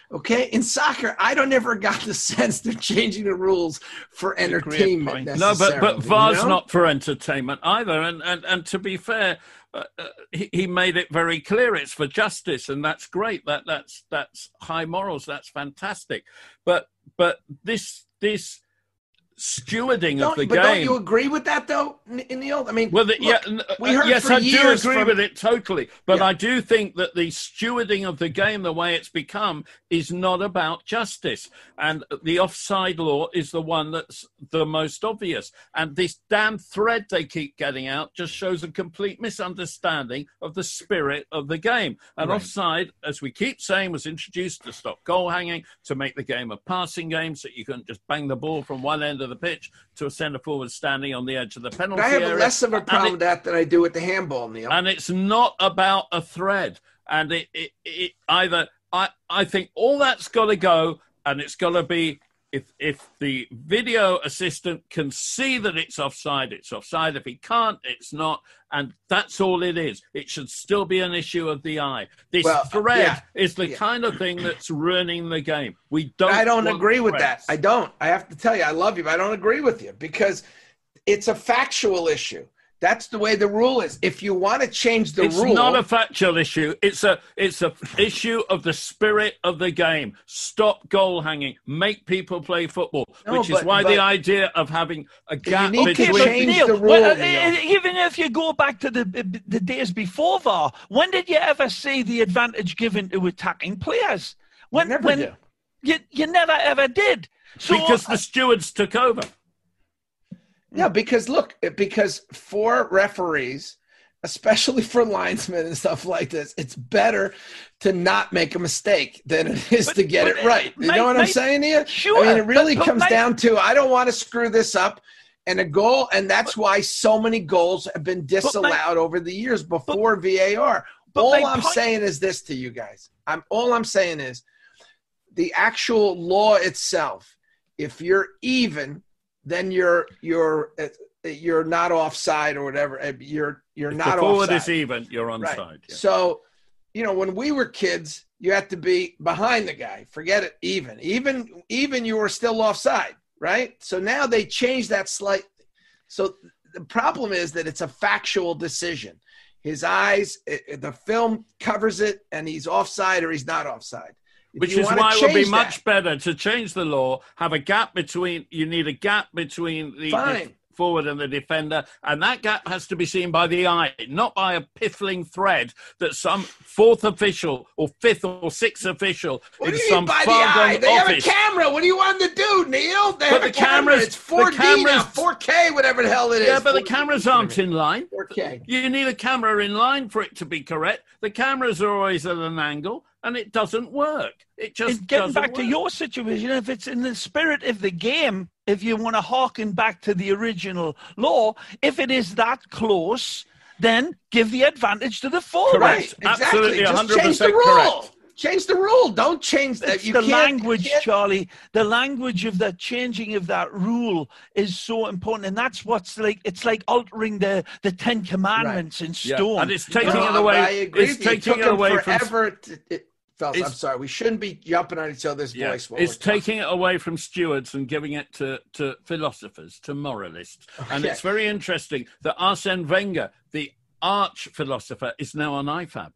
Speaker 1: Okay, in soccer, I don't ever got the sense they're changing the rules for entertainment.
Speaker 3: No, but but V A R's
Speaker 1: you know?
Speaker 3: not for entertainment either. And and and to be fair, uh, uh, he, he made it very clear it's for justice, and that's great. That that's that's high morals. That's fantastic. But but this this. stewarding
Speaker 1: don't,
Speaker 3: of the
Speaker 1: but
Speaker 3: game.
Speaker 1: Don't you agree with that, though, Neil? I mean,
Speaker 3: well, the,
Speaker 1: look,
Speaker 3: yeah,
Speaker 1: we heard
Speaker 3: yes,
Speaker 1: for
Speaker 3: I do
Speaker 1: years
Speaker 3: agree
Speaker 1: from,
Speaker 3: with it totally. But
Speaker 1: yeah.
Speaker 3: I do think that the stewarding of the game, the way it's become, is not about justice. And the offside law is the one that's the most obvious. And this damn thread they keep getting out just shows a complete misunderstanding of the spirit of the game. And
Speaker 1: right.
Speaker 3: offside, as we keep saying, was introduced to stop goal hanging, to make the game a passing game so you can just bang the ball from one end of the pitch to a centre forward standing on the edge of the penalty
Speaker 1: I have
Speaker 3: area.
Speaker 1: less of a problem
Speaker 3: it,
Speaker 1: with that than I do with the handball, Neil.
Speaker 3: And it's not about a thread. And it, it, it either, I, I think all that's got to go, and it's got to be, if if the video assistant can see that it's offside, it's offside. If he can't, it's not. And that's all it is. It should still be an issue of the eye. This
Speaker 1: well,
Speaker 3: thread
Speaker 1: yeah,
Speaker 3: is the
Speaker 1: yeah.
Speaker 3: kind of thing that's ruining the game. We don't.
Speaker 1: I don't
Speaker 3: want
Speaker 1: agree with
Speaker 3: threads.
Speaker 1: that. I don't. I have to tell you, I love you, but I don't agree with you because it's a factual issue. That's the way the rule is. If you want to change the
Speaker 3: it's
Speaker 1: rule,
Speaker 3: it's not a factual issue. It's a it's a issue of the spirit of the game. Stop goal hanging. Make people play football,
Speaker 1: no,
Speaker 3: which
Speaker 1: but,
Speaker 3: is why
Speaker 1: but,
Speaker 3: the idea of having a gap
Speaker 1: you need
Speaker 3: between.
Speaker 1: to change
Speaker 4: Neil,
Speaker 1: the rule.
Speaker 4: well,
Speaker 1: Neil.
Speaker 4: Even if you go back to the the days before V A R, when did you ever see the advantage given to attacking players? When,
Speaker 1: never
Speaker 4: when
Speaker 1: do.
Speaker 4: You you never ever did. So,
Speaker 3: because the stewards took over.
Speaker 1: Yeah, because look, because for referees, especially for linesmen and stuff like this, it's better to not make a mistake than it is
Speaker 4: but,
Speaker 1: to get
Speaker 4: but,
Speaker 1: it right. You
Speaker 4: mate,
Speaker 1: know what I'm
Speaker 4: mate,
Speaker 1: saying here?
Speaker 4: Sure.
Speaker 1: I mean, it really
Speaker 4: but, but,
Speaker 1: comes
Speaker 4: mate,
Speaker 1: down to I don't want to screw this up. And a goal, and that's but, why so many goals have been disallowed my, over the years before but, V A R. All I'm point, saying is this to you guys. I'm all I'm saying is the actual law itself. If you're even, then you're you're you're not offside or whatever. You're you're
Speaker 3: if
Speaker 1: not
Speaker 3: the forward
Speaker 1: offside.
Speaker 3: is even, you're onside.
Speaker 1: Right.
Speaker 3: Yeah.
Speaker 1: So, you know, when we were kids, you had to be behind the guy. Forget it. Even even even you were still offside. Right. So now they changed that slightly. So the problem is that it's a factual decision. His eyes, it, the film covers it, and he's offside or he's not offside. If
Speaker 3: Which is why it would be
Speaker 1: that,
Speaker 3: much better to change the law, have a gap between, you need a gap between the, the forward and the defender, and that gap has to be seen by the eye, not by a piffling thread that some fourth official or fifth or sixth official
Speaker 1: what
Speaker 3: in
Speaker 1: do you
Speaker 3: some
Speaker 1: mean by
Speaker 3: far
Speaker 1: the eye? They
Speaker 3: office.
Speaker 1: have a camera. What do you want them to do, Neil? They
Speaker 3: but
Speaker 1: have
Speaker 3: the
Speaker 1: a camera.
Speaker 3: Cameras,
Speaker 1: It's four D
Speaker 3: cameras,
Speaker 1: now, four K, whatever the hell it is.
Speaker 3: Yeah, but
Speaker 1: four D,
Speaker 3: the cameras aren't in line.
Speaker 1: four K.
Speaker 3: You need a camera in line for it to be correct. The cameras are always at an angle, and it doesn't work. It just
Speaker 4: it's getting
Speaker 3: doesn't
Speaker 4: back
Speaker 3: work.
Speaker 4: to your situation. If it's in the spirit of the game, if you want to harken back to the original law, if it is that close, then give the advantage to the forward.
Speaker 3: Correct.
Speaker 1: Right,
Speaker 3: Absolutely,
Speaker 1: exactly. Just
Speaker 3: one hundred percent
Speaker 1: change the rule.
Speaker 3: correct.
Speaker 1: Change the rule. Don't change that.
Speaker 4: It's
Speaker 1: You
Speaker 4: the
Speaker 1: can't,
Speaker 4: language,
Speaker 1: you can't.
Speaker 4: Charlie. The language of the changing of that rule is so important, and that's what's like. It's like altering the the Ten Commandments right. in stone.
Speaker 3: Yeah. And it's taking
Speaker 1: no,
Speaker 3: it away.
Speaker 1: I agree.
Speaker 3: It's taking
Speaker 1: it,
Speaker 3: it away from.
Speaker 1: To, it, fellas, I'm sorry. We shouldn't be jumping on each other's
Speaker 3: yeah.
Speaker 1: voice.
Speaker 3: It's taking it away from stewards and giving it to, to philosophers, to moralists. Okay. And it's very interesting that Arsene Wenger, the arch philosopher, is now on I F A B.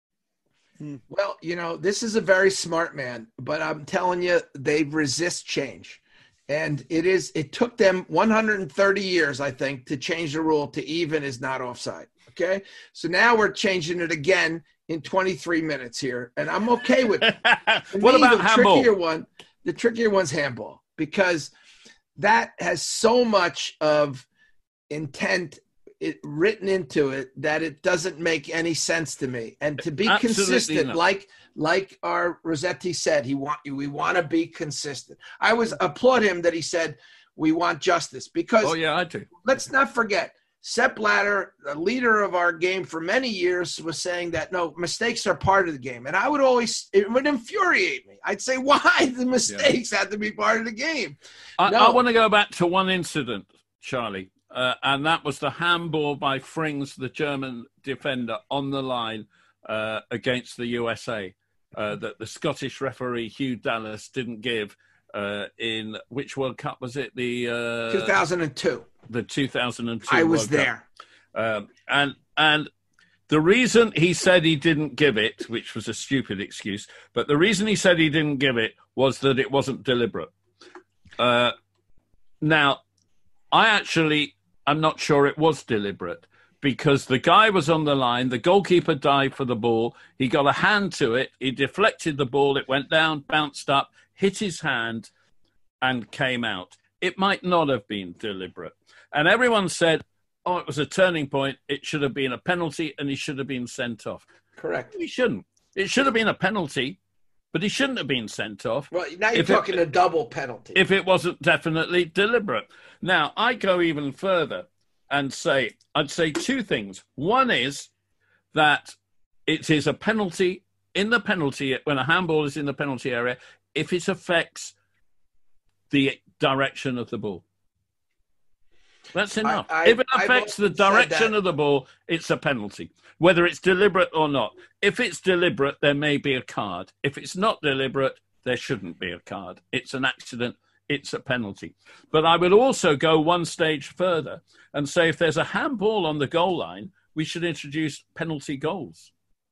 Speaker 1: Well, you know, this is a very smart man, but I'm telling you, they resist change. And it is, it took them one hundred thirty years, I think, to change the rule to even is not offside. Okay. So now we're changing it again in twenty-three minutes here. And I'm okay with it.
Speaker 3: What
Speaker 1: me,
Speaker 3: about
Speaker 1: the
Speaker 3: handball?
Speaker 1: Trickier one, the trickier one's handball, because that has so much of intent it written into it that it doesn't make any sense to me. And to be
Speaker 3: Absolutely
Speaker 1: consistent,
Speaker 3: not.
Speaker 1: like like our Rosetti said, he want we want to be consistent. I was applaud him that he said we want justice, because
Speaker 3: oh yeah, I do.
Speaker 1: Let's not forget, Sepp Blatter, the leader of our game for many years, was saying that no, mistakes are part of the game. And I would always, it would infuriate me. I'd say, why the mistakes yeah. have to be part of the game?
Speaker 3: I,
Speaker 1: no.
Speaker 3: I want to go back to one incident, Charlie. Uh, and that was the handball by Frings, the German defender, on the line uh, against the U S A. uh, that the Scottish referee Hugh Dallas didn't give uh, in which World Cup was it? The uh,
Speaker 1: two thousand two.
Speaker 3: The two thousand two.
Speaker 1: I was
Speaker 3: World
Speaker 1: there.
Speaker 3: Cup. Um, and and the reason he said he didn't give it, which was a stupid excuse, but the reason he said he didn't give it was that it wasn't deliberate. Uh, now, I actually am not sure it was deliberate, because the guy was on the line, the goalkeeper dived for the ball, he got a hand to it, he deflected the ball, it went down, bounced up, hit his hand, and came out. It might not have been deliberate. And everyone said, oh, it was a turning point, it should have been a penalty, and he should have been sent off.
Speaker 1: Correct.
Speaker 3: He shouldn't. It should have been a penalty, but he shouldn't have been sent off.
Speaker 1: Well, now you're
Speaker 3: if
Speaker 1: talking
Speaker 3: it,
Speaker 1: a double penalty.
Speaker 3: If it wasn't definitely deliberate. Now, I go even further and say, I'd say two things. One is that it is a penalty in the penalty, when a handball is in the penalty area, if it affects the direction of the ball. That's enough.
Speaker 1: I, I,
Speaker 3: if it affects the direction of the ball, it's a penalty, whether it's deliberate or not. If it's deliberate, there may be a card. If it's not deliberate, there shouldn't be a card. It's an accident. It's a penalty. But I would also go one stage further and say if there's a handball on the goal line, we should introduce penalty goals.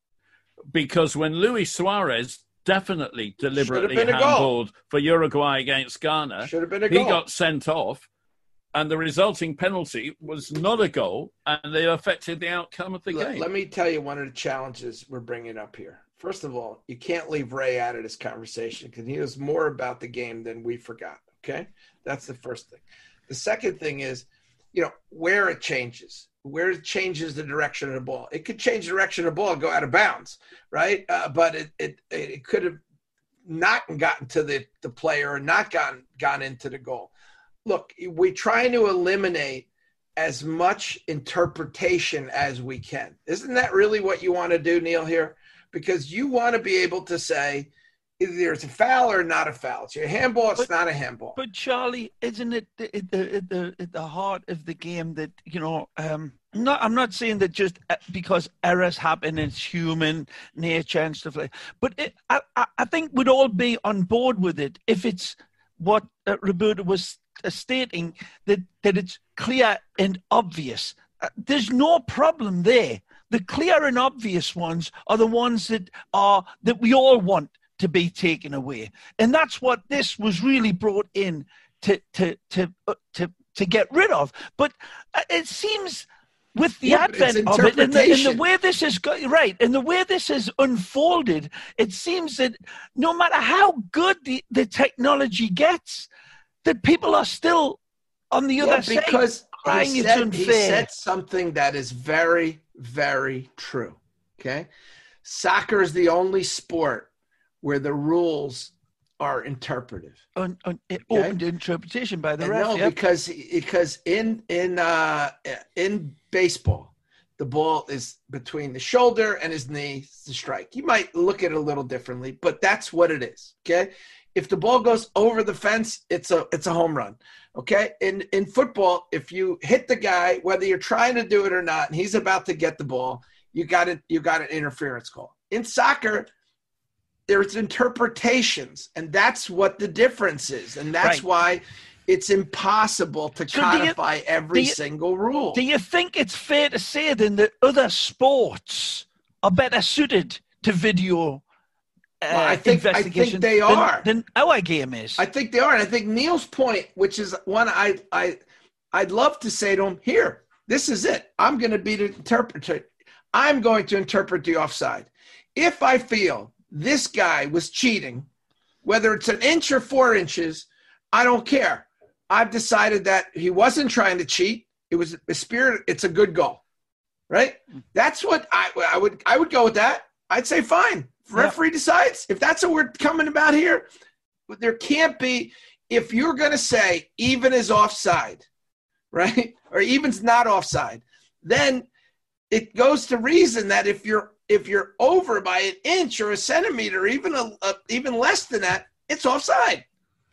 Speaker 3: Because when Luis Suarez definitely deliberately handballed for Uruguay against Ghana,
Speaker 1: should have been a goal.
Speaker 3: He got sent off. And the resulting penalty was not a goal, and they affected the outcome of the
Speaker 1: let,
Speaker 3: game.
Speaker 1: Let me tell you one of the challenges we're bringing up here. First of all, you can't leave Ray out of this conversation because he knows more about the game than we forgot, okay? That's the first thing. The second thing is, you know, where it changes, where it changes the direction of the ball. It could change the direction of the ball and go out of bounds, right? Uh, but it, it it could have not gotten to the, the player or not gotten, gotten into the goal. Look, we're trying to eliminate as much interpretation as we can. Isn't that really what you want to do, Neil, here? Because you want to be able to say either it's a foul or not a foul. It's a handball, it's
Speaker 4: but,
Speaker 1: not a handball.
Speaker 4: But, Charlie, isn't it at the, the, the, the heart of the game that, you know, um, I'm not, I'm not saying that just because errors happen, it's human nature and stuff like that. But it, I, I think we'd all be on board with it if it's what uh, Roberto was stating, that, that it's clear and obvious. Uh, there's no problem there. The clear and obvious ones are the ones that are that we all want to be taken away, and that's what this was really brought in to to to uh, to to get rid of. But uh, it seems with the
Speaker 1: yeah,
Speaker 4: advent of it, and the, and the way this is go- right, and the way this has unfolded, it seems that no matter how good the, the technology gets, that people are still on the other
Speaker 1: yeah, because
Speaker 4: side crying
Speaker 1: he
Speaker 4: it's
Speaker 1: said,
Speaker 4: unfair.
Speaker 1: He said something that is very, very true, okay? Soccer is the only sport where the rules are interpretive.
Speaker 4: Un, un,
Speaker 1: okay?
Speaker 4: Open to interpretation by the ref.
Speaker 1: No,
Speaker 4: yep.
Speaker 1: because, because in, in, uh, in baseball, the ball is between the shoulder and his knee to strike. You might look at it a little differently, but that's what it is, okay? If the ball goes over the fence, it's a it's a home run, okay? In in football, if you hit the guy, whether you're trying to do it or not, and he's about to get the ball, you got it. You got an interference call. In soccer, there's interpretations, and that's what the difference is, and that's
Speaker 4: right.
Speaker 1: why it's impossible to
Speaker 4: so
Speaker 1: codify
Speaker 4: you,
Speaker 1: every
Speaker 4: you,
Speaker 1: single rule.
Speaker 4: Do you think it's fair to say then that other sports are better suited to video? Uh,
Speaker 1: well, I think I think they are
Speaker 4: than, than our game is.
Speaker 1: I think they are, and I think Neil's point, which is one I I I'd love to say to him, here, this is it. I'm going to be the interpreter. I'm going to interpret the offside. If I feel this guy was cheating, whether it's an inch or four inches, I don't care. I've decided that he wasn't trying to cheat. It was a spirit. It's a good goal, right? That's what I I would I would go with that. I'd say fine. Referee decides. If that's what we're coming about here, there can't be, if you're going to say even is offside, right, or even's not offside, then it goes to reason that if you're if you're over by an inch or a centimeter, or even a, a even less than that, it's offside.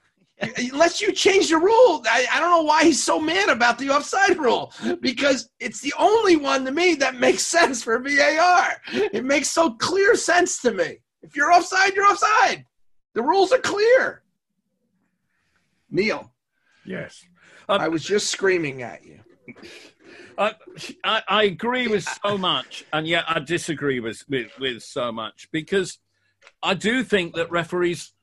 Speaker 1: Unless you change the rule. I, I don't know why he's so mad about the offside rule, because it's the only one to me that makes sense for V A R. It makes so clear sense to me. If you're offside, you're offside. The rules are clear. Neil.
Speaker 3: Yes.
Speaker 1: Um, I was just screaming at you.
Speaker 3: I, I, I agree with so much, and yet I disagree with, with, with so much, because I do think that referees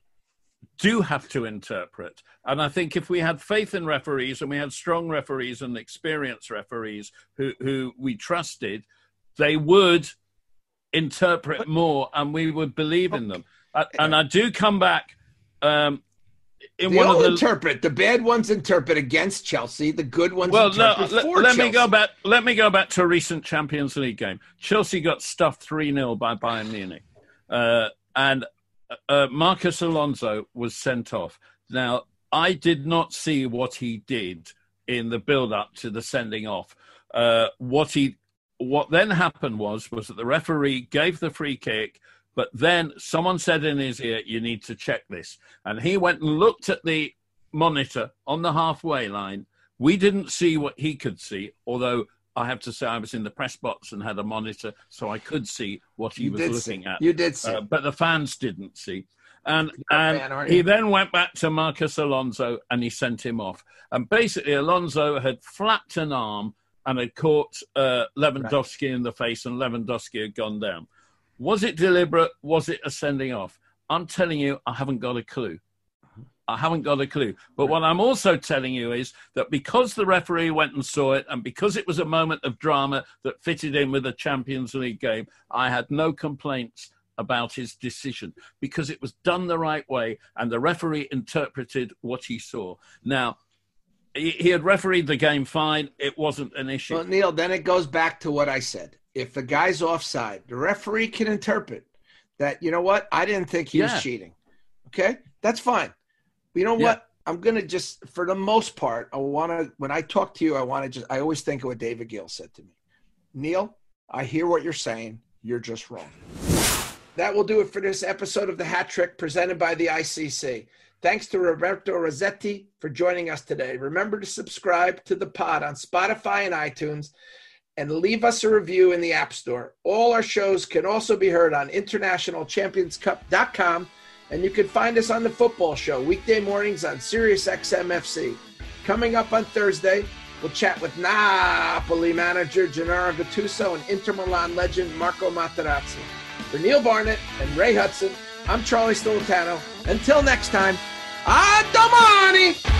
Speaker 3: do have to interpret. And I think if we had faith in referees and we had strong referees and experienced referees who, who we trusted, they would interpret more and we would believe in them. And I do come back... Um, In
Speaker 1: they
Speaker 3: one
Speaker 1: all
Speaker 3: of the,
Speaker 1: interpret. The bad ones interpret against Chelsea. The good ones
Speaker 3: well,
Speaker 1: interpret
Speaker 3: no,
Speaker 1: for
Speaker 3: let, let
Speaker 1: Chelsea.
Speaker 3: me go back. Let me go back to a recent Champions League game. Chelsea got stuffed three nil by Bayern Munich, uh, and uh, Marcus Alonso was sent off. Now, I did not see what he did in the build-up to the sending off. Uh, what he, what then happened was was that the referee gave the free kick. But then someone said in his ear, you need to check this. And he went and looked at the monitor on the halfway line. We didn't see what he could see, although I have to say I was in the press box and had a monitor, so I could see what he
Speaker 1: you
Speaker 3: was looking
Speaker 1: see.
Speaker 3: at.
Speaker 1: You did see.
Speaker 3: Uh, but the fans didn't see. And,
Speaker 1: and
Speaker 3: fan, he then went back to Marcus Alonso and he sent him off. And basically Alonso had flapped an arm and had caught uh, Lewandowski right. in the face, and Lewandowski had gone down. Was it deliberate? Was it a sending off? I'm telling you, I haven't got a clue. I haven't got a clue. But what I'm also telling you is that because the referee went and saw it, and because it was a moment of drama that fitted in with a Champions League game, I had no complaints about his decision, because it was done the right way and the referee interpreted what he saw. Now, he, he had refereed the game fine. It wasn't an issue.
Speaker 1: Well, Neil, then it goes back to what I said. If the guy's offside, the referee can interpret that, you know what, I didn't think he yeah. was cheating. Okay? That's fine. But you know yeah. what? I'm going to just, for the most part, I want to, when I talk to you, I want to just, I always think of what David Gill said to me. Neil, I hear what you're saying. You're just wrong. That will do it for this episode of The Hat Trick presented by the I C C. Thanks to Roberto Rosetti for joining us today. Remember to subscribe to the pod on Spotify and iTunes, and leave us a review in the App Store. All our shows can also be heard on international champions cup dot com, and you can find us on The Football Show, weekday mornings on Sirius X M F C. Coming up on Thursday, we'll chat with Napoli manager Gennaro Gattuso and Inter Milan legend Marco Materazzi. For Neil Barnett and Ray Hudson, I'm Charlie Stolitano. Until next time, a domani!